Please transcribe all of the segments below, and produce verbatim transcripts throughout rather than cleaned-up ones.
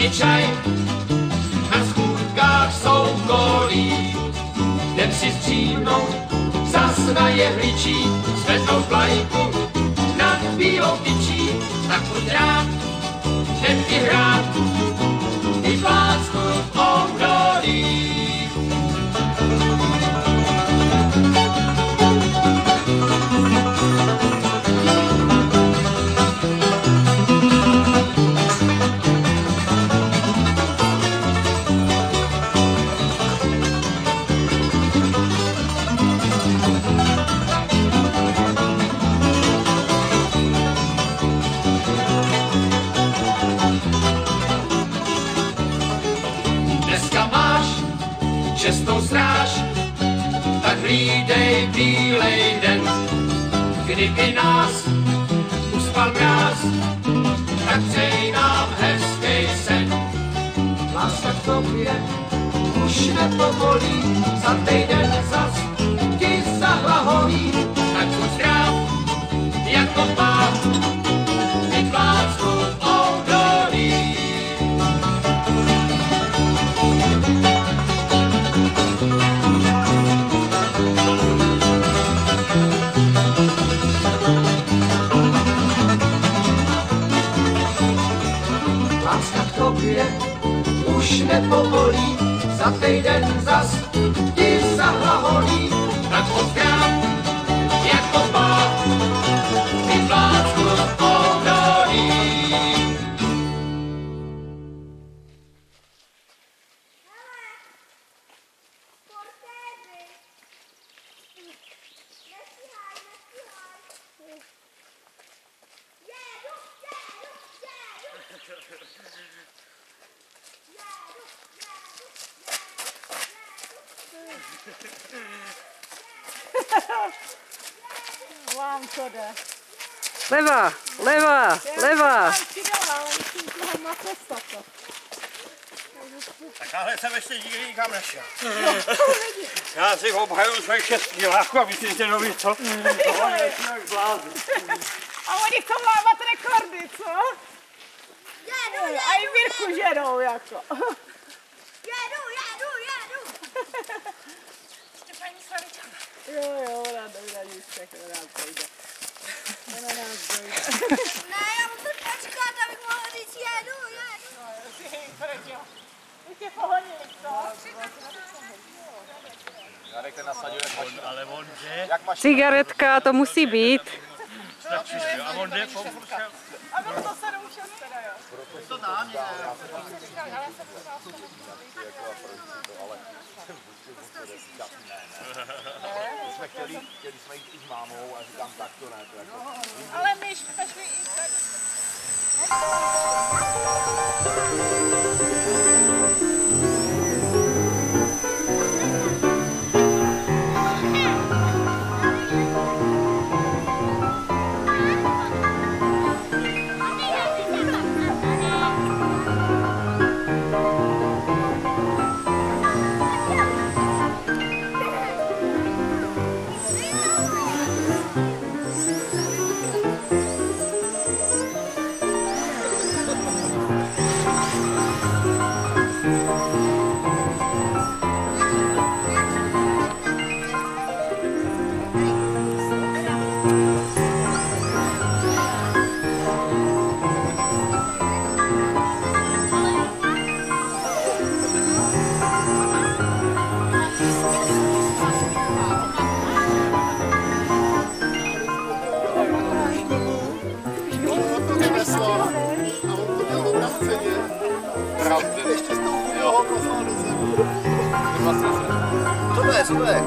čaj, na schůdkách soukolí. Jdem si stříhnout, zas na jehličí, zvednout vlajku nad bílou tyčí, tak buď rád, jdem ti hrát, i plácku v oudolí. Čestnou stráž, tak hlídej bílej den. Kdyby nás uspal mráz, tak přeji nám hezký sen. Láska k tobě už nepovolí, za týden zas ti zahlaholí. Tak buď zdrav, jako pán, i plácku v oudolí. Láska k tobě už nepovolí, za týden zas ti zahlaholí. Tak pozdrav, jako pán, i plácku v oudolí. Vám to jde. Leva, leva, leva. Tak ale jsem ještě nikdy nikam nešel. Já si obhaju svoje šestky láku a myslím, že neví co. Tohle je člověk blázen. A oni chcou lámat rekordy, co? Jedu, jedu, a i Mirku ženou, jako. Jedu, jedu, jedu. Ještě paní Slavička. Jo, jo, ona dojde nic, tak ona nás dojde. Ona nás dojde. Ne, já musím počkat, abych mohla říct jedu, jedu. No, si proč jo. Vy tě pohodili, co? Jarek ten nasadil, ale on jde. Cigaretka, to musí být. A on jde po šel. A bylo to sedm šest teda, jo? To dá, ne? My jsme chtěli, chtěli jsme jít i s mámou a říkám, tak to ne. To jako... Ale my jsme šli i tady. Ještě s tou chudou ho poslal do země. Co to je, co to je?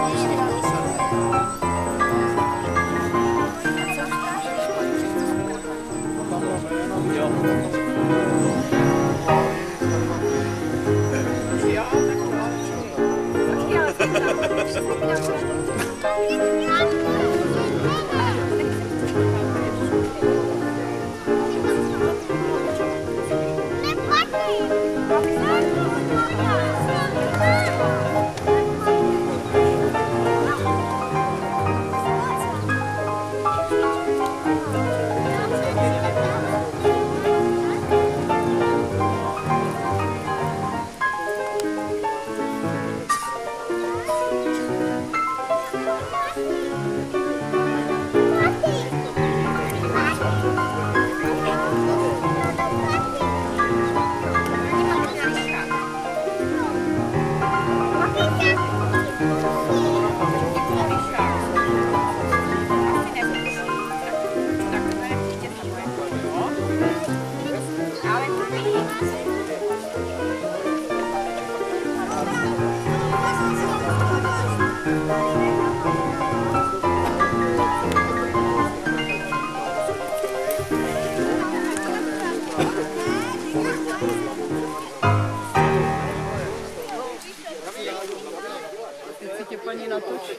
Teď si tě paní natočí.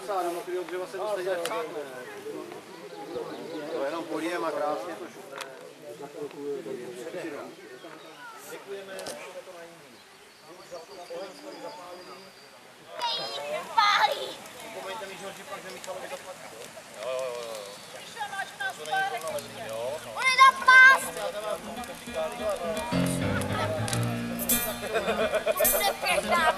To jenom polijem a krásně to Pálí. On je tam plást. Bude pěkná.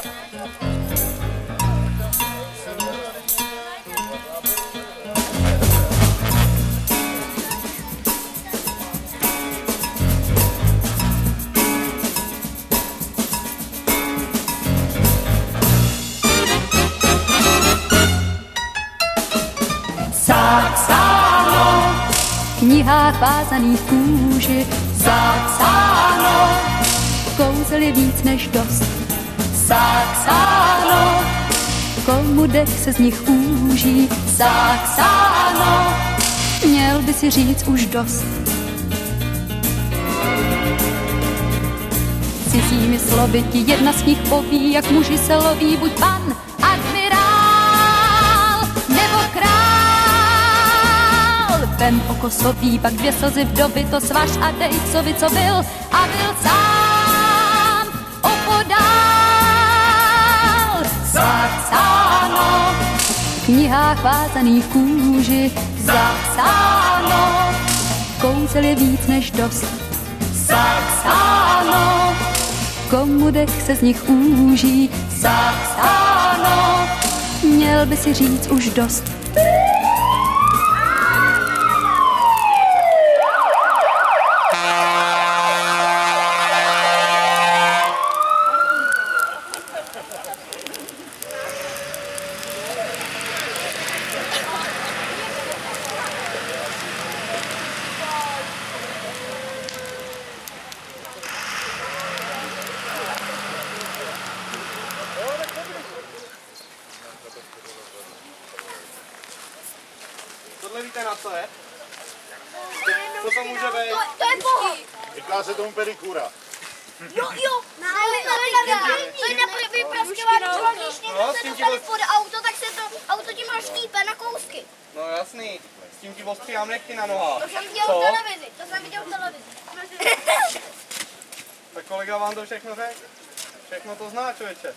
Zapsáno v knihách vázaných kůži, zapsáno, kouzel je víc než dost. Zapsáno, komu dech se z nich úží, zapsáno, měl by si říct už dost. Cizími slovy ti jedna z nich poví, jak muži se loví, buď pan admirál nebo král. Vem okosový, pak dvě slzy vdovy, to svaž a dej psovi, co byl a byl sám opodál. Zapsáno v knihách vázaných kůži, zapsáno, kouzel je víc než dost. Zapsáno, komu dech se z nich úží, zapsáno, měl by si říct už dost. Tohle víte na co je? Co to může být? To, to je boha. Říká se tomu pedikura. Jo, jo. To je na vypraskovat třeba, když někdo se dostane pod auto, tak se to auto tím rozštípe na kousky. No jasný, s tím ti ostříhám nechty na nohách. To jsem viděl v televizi, to jsem viděl v televizi. Tak kolega vám to všechno řekl? Všechno to zná, člověče.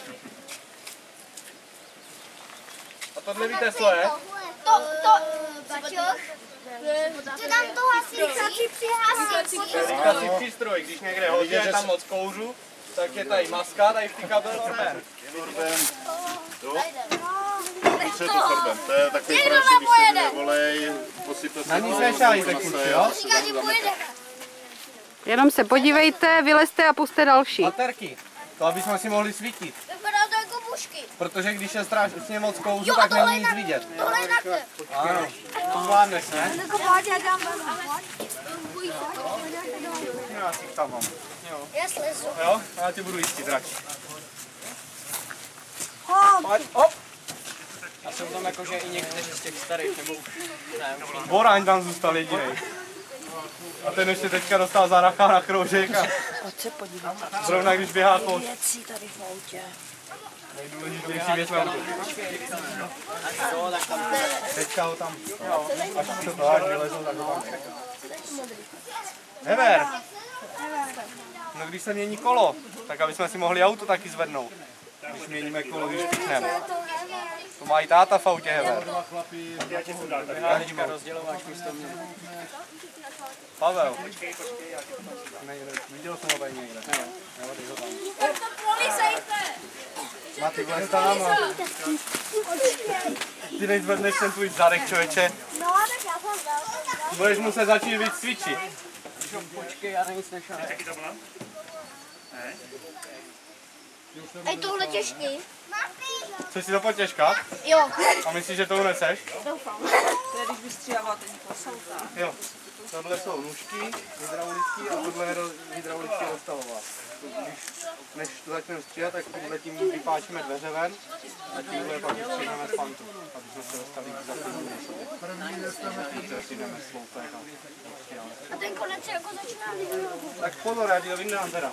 A tohle víte, co je? To, to, baťoch. To tam to hasí, přihasí. Říkací přístroj, když někde hodně je tam moc kouřu, tak je tady maska, tady vtyká byl sorben. Sorben. Jo? Co je to sorben? To je takový Někdo prášek, tam když se pojede. vylije olej, posype se Na ní to, se šálí to tak se- kluci, jo? se Říká, tam že zamete. pojede. Jenom se podívejte, vylezte a puste další. Baterky, to aby jsme si mohli svítit. Vypadá to jako bušky. Protože když je strašně moc kouřu, Jo, a tak tohle není je nic na, vidět. tohle je na to. Ano, to zvládneš, ne? Jako pojď, já dám. No, já si tam mám. Já slezu. Jo, já ti budu jistit radši. Pojď, hop. A jsou tam jakože i někteří z těch starých, nebo už ne, už ne. Boraň tam zůstal jediný. A ten ještě teďka dostal záracha na kroužek a zrovna když běhá po... Nejdůležitější věc na teďka ho tam, až se to až vylezou, tak ho tam. Hever! No když se mění kolo, tak aby jsme si mohli auto taky zvednout. Když měníme kolo, když píchneme. To má i táta v autě, Hever. Teďka rozdělováš místo mě. Pavel. Nejde, viděl jsem ho tady někde. Jo, ty ho tam. Maty, vlez tam a... Ty nejzvedneš ten tvůj zadek, člověče. No, tak já jsem dal. Budeš muset začít víc cvičit. Počkej, já na nic nešel. Ej, tohle těžký. Chceš si to potěžkat? Jo. A myslíš, že to uneseš? Doufám. To je, když vystříháváte někoho sauta. Jo. Tohle jsou nůžky hydraulické a tohle je roz- hydraulický rozstavovák. Když než to začneme stříhat, tak tímhle tím vypáčíme dveře ven a tímhle pak stříhneme z fantu, aby jsme se dostali k zaklínění na sobě. Tímhle stříhneme sloupek a stříháme. A ten konec se jako začíná. Tak pozor, já ti to vyndám teda.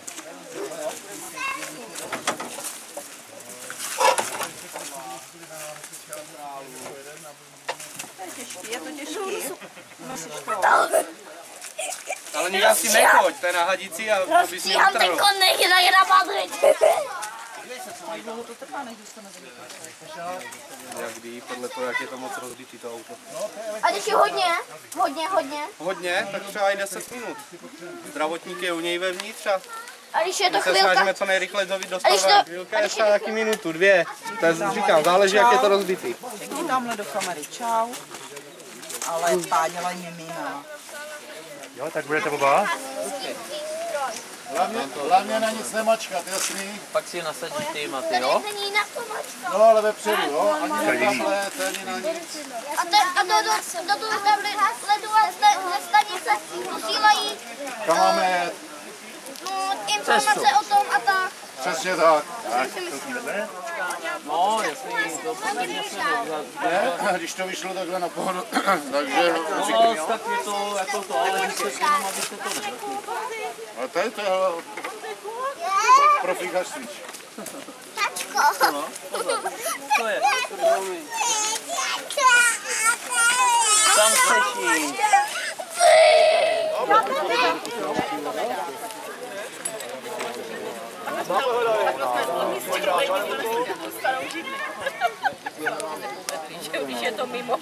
Je to těžký. Ale nikam si nechoď, to je na hadici a to bys mě Rozstíhám ten utrhl. konek, tak na Madrid. Jak ví, podle toho, jak je to moc rozbitý to auto. A když je hodně, hodně, hodně. Hodně, tak třeba i deset minut. Zdravotník je u něj vevnitř a A když je to my se chvilka, snažíme co nejrychleji dovít dostat když to- ven. Chvilka je třeba taky minutu, dvě. To je, říkám, záleží, jak je to rozbitý. Řekni tamhle do kamery čau. Ale páděla mimina. Jo, tak budete oba? Hlavně, hlavně na nic nemačkat, jasný? Pak si nasadíš ty maty, jo? není na to mačka. No, ale vepředu, jo? Ani na tamhle, to ani na nic. A, te, a do, do, do, do tam ledové ze stanice posílají Kam máme jet? no, informace o tom a tak. Přesně tak. Tak, No, jasný, to posledně se ne? Když to vyšlo takhle na pohodu, takže... no, tak je to jako to, ale když se jenom, abyste to neřekli. A to je to profíkařství. Tačko. To je, tam chceš jít. Už je to mimo.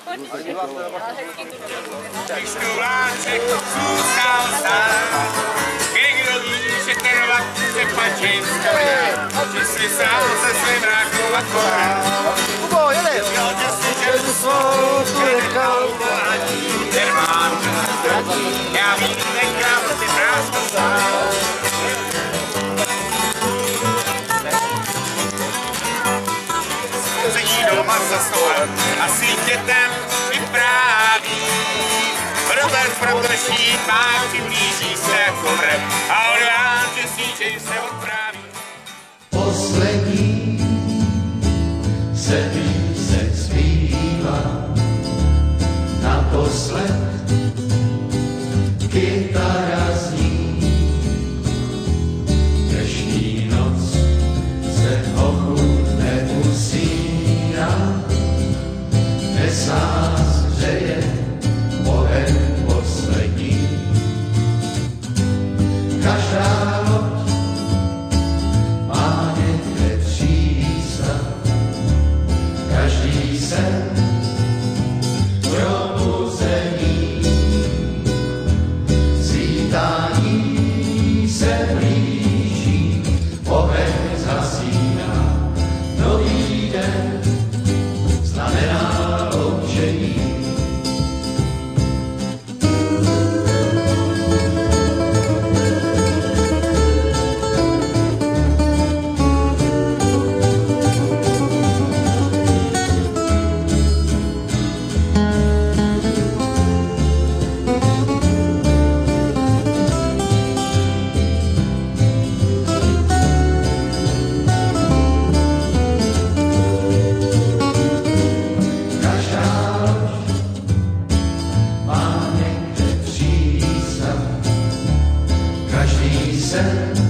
Když tu vláček zůstal sám, někdo ví, že ten vlak se pačím stojí, že si sám se svým rákou a korál. Kubo, jedeš! Jo, že si ženu svou nechal mládí, ten mám ztratí, já vím, nechám si prázdno sám. Sedí doma za stolem a s dítětem vypráví. Robert Frontržík má přiblíží se kovrem a odván, že sníčej se odpráví. Poslední se píseň zpívá, naposled kytara zní. Dnešní noc se hochu neusíná, dnes nás hřeje oheň poslední. Každá loď má někde přístav, každý sen probuzený. Svítání se blíží, oheň zhasíná, nový den znamená loučení. Každá loď má někde přístav, každý sen